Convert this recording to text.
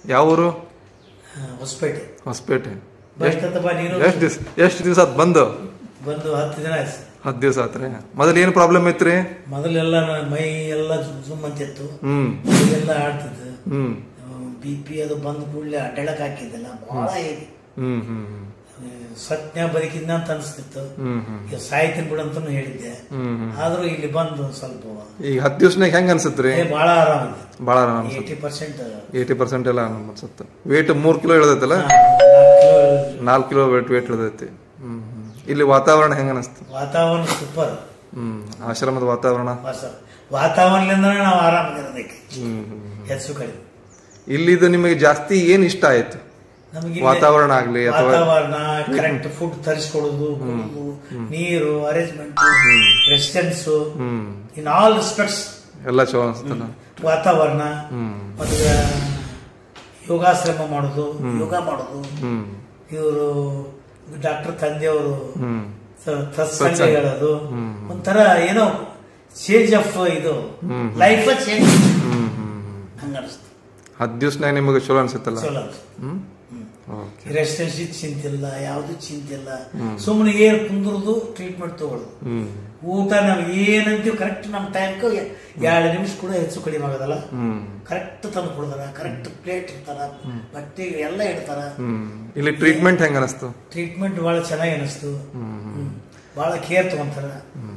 ಯಾವ ಊರು? ಹೊಸಪೇಟೆ. ಹೊಸಪೇಟೆ. ಎಷ್ಟು ದಿವಸ ಬಂದು 10 ದಿನ ಆಯ್ತು. 10 ದಿವಸ ಆತ್ರಿ. ಮೊದಲು ಏನು ಪ್ರಾಬ್ಲಮ್ ಐತ್ರಿ? ಮೊದಲೆಲ್ಲ ಮೈ ಎಲ್ಲ ಸುಮ್ಮಂತಿತ್ತು, ಎಲ್ಲ ಆಡ್ತಿದ್ದು. BP ಅದು ಬಂದ ಕೂಡಲೇ ಅಡ್ಡಾಡಕ್ ಹಾಕಿದ್ದಿಲ್ಲ, ಬಹಳ ಹೇಗೆ ಸತ್ಯ ಬದುಕಿದ್ನ ಅಂತ ಅನ್ಸ್ತಿತ್ತು. ಈಗ ಸಾಯ್ತೀನಿ ಬಿಡು ಅಂತಾನು ಹೇಳಿದ್ದೆ. ಆದ್ರೂ ಇಲ್ಲಿ ಬಂದು ಸ್ವಲ್ಪ ಈಗ 10 ದಿವಸನಾಗ ಹೆಂಗ ಅನ್ಸತ್ರಿ? ಬಹಳ ಆರಾಮಿದೆ. ಬಹಳ ಆರಾಮ. 80% ಎಲ್ಲ ಅನ್ಸುತ್ತೆ. ವೇಟ್ 3 ಕಿಲೋ ಇಳದೈತಲ್ಲ, 4 ಕಿಲೋ ವೇಟ್ ಇಳದೈತಿ. ಇಲ್ಲಿ ವಾತಾವರಣ ಹೆಂಗ ಅನಿಸ್ತು? ವಾತಾವರಣ ಸೂಪರ್. ಆಶ್ರಮದ ವಾತಾವರಣದಿಂದ ನಾವು ಆರಾಮಿರೋದಕ್ಕೆ ಹೆಚ್ಚು ಕಡಿಮೆ. ಇಲ್ಲಿದು ನಿಮಗೆ ಜಾಸ್ತಿ ಏನ್ ಇಷ್ಟ ಆಯ್ತು? ವಾತಾವರಣ ಆಗ್ಲಿ ಅಥವಾ ವಾತಾವರಣ, ಕರೆಕ್ಟ್ ಫುಡ್ ತರಿಸ್ಕೊಡೋದು, ನೀರು arrangement, residence, in all respects ಎಲ್ಲ ಚಲೋ ಅನಿಸ್ತಲ್ಲ. ವಾತಾವರಣ ಮತ್ತೆ ಯೋಗಾಶ್ರಮ ಮಾಡೋದು, ಯೋಗ ಮಾಡೋದು. ಇವರು ಡಾಕ್ಟರ್ ತಂದೆಯವರು ಸತ್ಸಂಗ ಹೇಳೋದು, ಒಂಥರ ಏನೋ ಚೇಂಜ್ ಆಫ್ ಇದು ಲೈಫ್ ಚೇಂಜ್ ಹಂಗ ಅನಿಸ್ತು. 10 ದಿವಸನಾಗ ನಿಮಗೆ ಚಲೋ ಅನ್ಸುತ್ತಲ್ಲ? ಚಲೋ ರೆಸಿಡೆನ್ಸಿ ಚಿಂತಿಲ್ಲ, ಯಾವ್ದು ಚಿಂತಿಲ್ಲ. ಸುಮ್ಮನೆ ಏನ್ ಕುಂದ್ರದು, ಟ್ರೀಟ್ಮೆಂಟ್ ತಗೊಳ್ಳೋದು. ಊಟ ನಾವ್ ಏನಂತೀವಿ ಕರೆಕ್ಟ್ ನಮ್ ಟೈಮ್ 2 ನಿಮಿಷ ಕೂಡ ಹೆಚ್ಚು ಕಡಿಮೆ ಆಗೋದಲ್ಲ. ಕರೆಕ್ಟ್ ತಂದು ಕೊಡ್ತಾರ, ಕರೆಕ್ಟ್ ಪ್ಲೇಟ್ ಇರ್ತಾರ, ಬಟ್ಟೆ ಎಲ್ಲ ಇಡ್ತಾರ. ಇಲ್ಲಿ ಟ್ರೀಟ್ಮೆಂಟ್ ಹೆಂಗ ಅನಿಸ್ತು? ಟ್ರೀಟ್ಮೆಂಟ್ ಬಹಳ ಚೆನ್ನಾಗಿ ಅನಿಸ್ತು. ಬಹಳ ಕೇರ್ ತಗೊಂತಾರ.